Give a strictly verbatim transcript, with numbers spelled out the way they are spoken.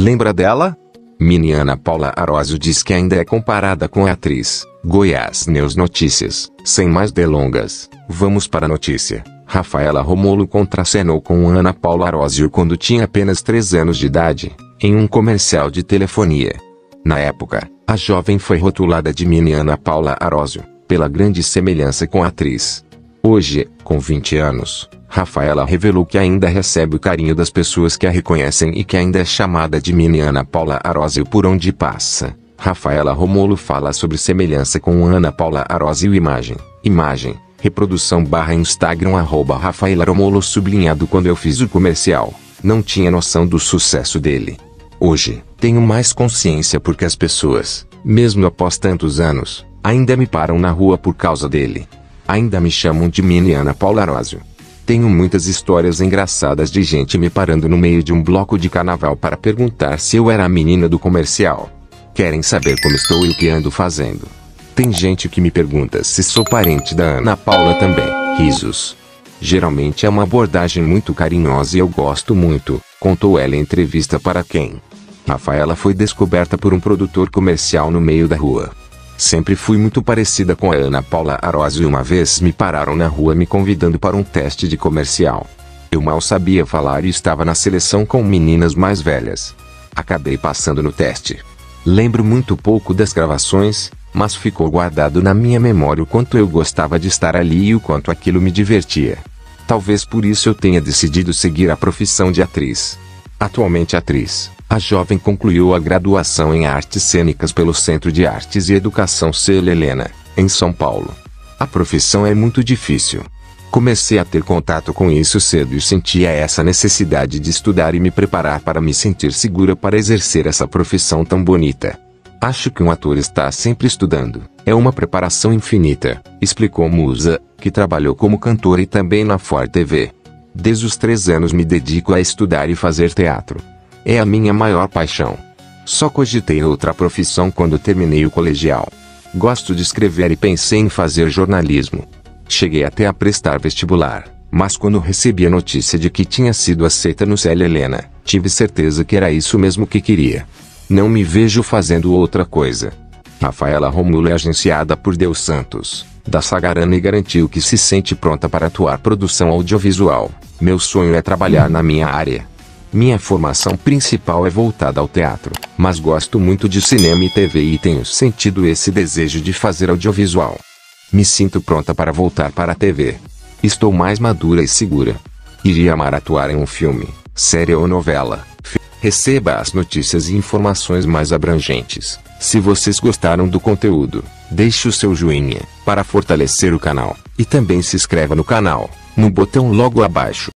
Lembra dela? Mini Ana Paula Arósio diz que ainda é comparada com a atriz. Goiás News Notícias. Sem mais delongas, vamos para a notícia. Rafaela Romolo contracenou com Ana Paula Arósio quando tinha apenas três anos de idade, em um comercial de telefonia. Na época, a jovem foi rotulada de Mini Ana Paula Arósio, pela grande semelhança com a atriz. Hoje, com vinte anos, Rafaela revelou que ainda recebe o carinho das pessoas que a reconhecem e que ainda é chamada de Mini Ana Paula Arósio por onde passa. Rafaela Romolo fala sobre semelhança com Ana Paula Arósio. Imagem, imagem, reprodução barra Instagram arroba Rafaela Romolo sublinhado. Quando eu fiz o comercial, não tinha noção do sucesso dele. Hoje, tenho mais consciência porque as pessoas, mesmo após tantos anos, ainda me param na rua por causa dele. Ainda me chamam de Mini Ana Paula Arósio. Tenho muitas histórias engraçadas de gente me parando no meio de um bloco de carnaval para perguntar se eu era a menina do comercial. Querem saber como estou e o que ando fazendo. Tem gente que me pergunta se sou parente da Ana Paula também. Risos. Geralmente é uma abordagem muito carinhosa e eu gosto muito, contou ela em entrevista para Quem. Rafaela foi descoberta por um produtor comercial no meio da rua. Sempre fui muito parecida com a Ana Paula Arósio e uma vez me pararam na rua me convidando para um teste de comercial. Eu mal sabia falar e estava na seleção com meninas mais velhas. Acabei passando no teste. Lembro muito pouco das gravações, mas ficou guardado na minha memória o quanto eu gostava de estar ali e o quanto aquilo me divertia. Talvez por isso eu tenha decidido seguir a profissão de atriz. Atualmente atriz, a jovem concluiu a graduação em Artes Cênicas pelo Centro de Artes e Educação Célia Helena, em São Paulo. A profissão é muito difícil. Comecei a ter contato com isso cedo e sentia essa necessidade de estudar e me preparar para me sentir segura para exercer essa profissão tão bonita. Acho que um ator está sempre estudando, é uma preparação infinita, explicou Musa, que trabalhou como cantora e também na Ford T V. Desde os três anos me dedico a estudar e fazer teatro. É a minha maior paixão. Só cogitei outra profissão quando terminei o colegial. Gosto de escrever e pensei em fazer jornalismo. Cheguei até a prestar vestibular, mas quando recebi a notícia de que tinha sido aceita no Célia Helena, tive certeza que era isso mesmo que queria. Não me vejo fazendo outra coisa. Rafaela Romolo é agenciada por Deus Santos, da Sagarana, e garantiu que se sente pronta para atuar produção audiovisual. Meu sonho é trabalhar na minha área. Minha formação principal é voltada ao teatro, mas gosto muito de cinema e T V e tenho sentido esse desejo de fazer audiovisual. Me sinto pronta para voltar para a T V. Estou mais madura e segura. Iria amar atuar em um filme, série ou novela. Receba as notícias e informações mais abrangentes. Se vocês gostaram do conteúdo, deixe o seu joinha para fortalecer o canal e também se inscreva no canal, no botão logo abaixo.